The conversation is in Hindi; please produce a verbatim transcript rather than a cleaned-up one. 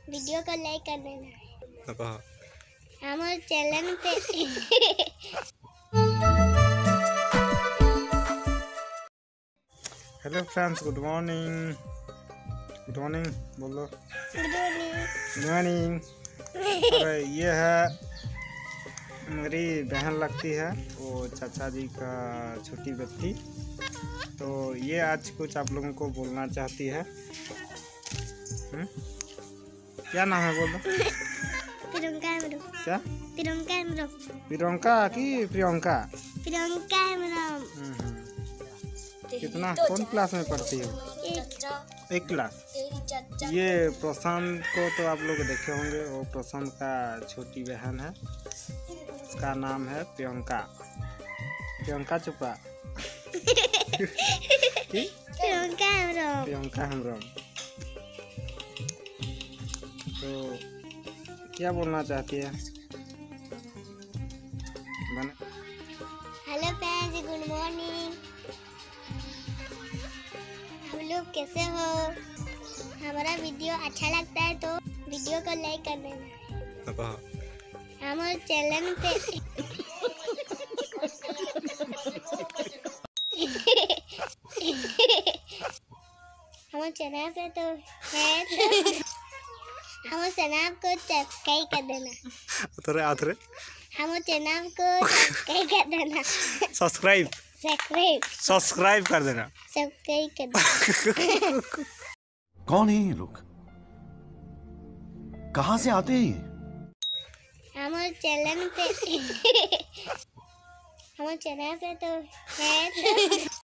वीडियो को लाइक कर देना। तो कहो हमारे चैनल पे hello friends, good morning. Good morning बोलो। Good morning. अरे ये है मेरी बहन लगती है, वो चाचा जी का छोटी बच्ची। तो ये आज कुछ आप लोगों को बोलना चाहती है। हुँ? क्या नाम है बोलो। प्रियंका हेमरम। क्या? प्रियंका हेमरम। प्रियंका की प्रियंका? प्रियंका हेमरम। हम्म। कितना कौन क्लास में पढ़ती हो? एक, एक क्लास। ये प्रशांत को तो आप लोग देखे होंगे, वो प्रशांत का छोटी बहन है। उसका नाम है प्रियंका। प्रियंका चोपड़ा। प्रियंका हेमरम। प्रियंका हेमरम। तो क्या बोलना चाहती है? बने हेलो फ्रेंड्स, गुड मॉर्निंग। हम लोग कैसे हो? हमारा वीडियो अच्छा लगता है तो वीडियो को लाइक कर देना। तो कहो हमारे चैनल पे हमारे चैनल पे तो है तो हमारे चैनल को सब्सक्राइब कर देना। अतरे अतरे हमारे चैनल को सब्सक्राइब कर देना। सब्सक्राइब सब्सक्राइब सब्सक्राइब कर देना। सब्सक्राइब कर देना। कौन है ये लोग? कहां से आते हैं ये? हमारे चैनल पे हमारे चैनल पे तो है तो